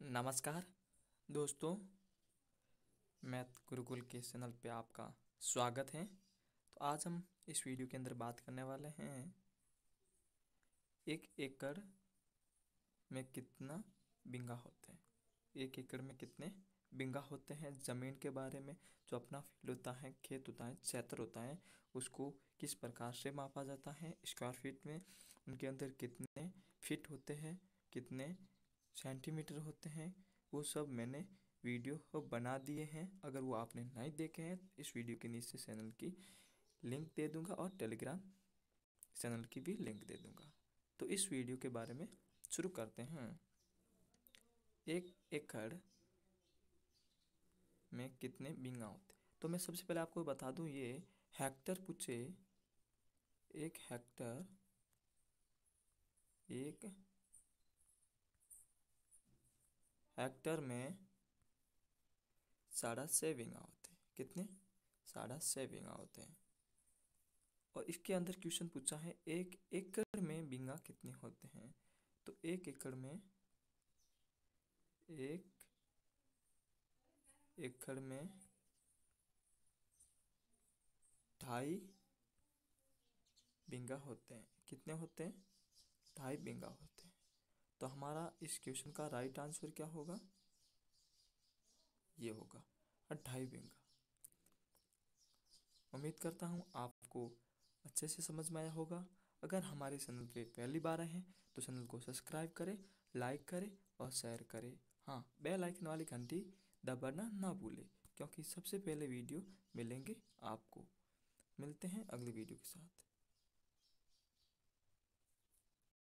नमस्कार दोस्तों, मैथ गुरुकुल के चैनल पे आपका स्वागत है। तो आज हम इस वीडियो के अंदर बात करने वाले हैं 1 एकड़ में कितना बीघा होते हैं। 1 एकड़ में कितने बीघा होते हैं ज़मीन के बारे में। जो अपना फील्ड होता है, खेत होता है, क्षेत्र होता है, उसको किस प्रकार से मापा जाता है स्क्वायर फीट में। उनके अंदर कितने फीट होते हैं, कितने सेंटीमीटर होते हैं, वो सब मैंने वीडियो बना दिए हैं। अगर वो आपने नहीं देखे हैं तो इस वीडियो के नीचे चैनल की लिंक दे दूंगा और टेलीग्राम चैनल की भी लिंक दे दूंगा। तो इस वीडियो के बारे में शुरू करते हैं। 1 एकड़ में कितने बीघा होते हैं। तो मैं सबसे पहले आपको बता दूं, ये हेक्टर पूछे। 1 हेक्टर 1 हेक्टर में 6.5 बीघा होते हैं। कितने? 6.5 बीघा होते हैं। और इसके अंदर क्वेश्चन पूछा है 1 एकड़ में बीघा कितने होते हैं। तो 1 एकड़ में 1 एकड़ में 2.5 बीघा होते हैं। कितने होते हैं? 2.5 बीघा होते हैं। तो हमारा इस क्वेश्चन का राइट आंसर क्या होगा? ये होगा 2.5 बीघा। उम्मीद करता हूँ आपको अच्छे से समझ में आया होगा। अगर हमारे चैनल पे पहली बार आए हैं तो चैनल को सब्सक्राइब करें, लाइक करें और शेयर करें। हाँ, बेल आइकन वाली घंटी दबाना ना भूलें, क्योंकि सबसे पहले वीडियो मिलेंगे आपको। मिलते हैं अगले वीडियो के साथ।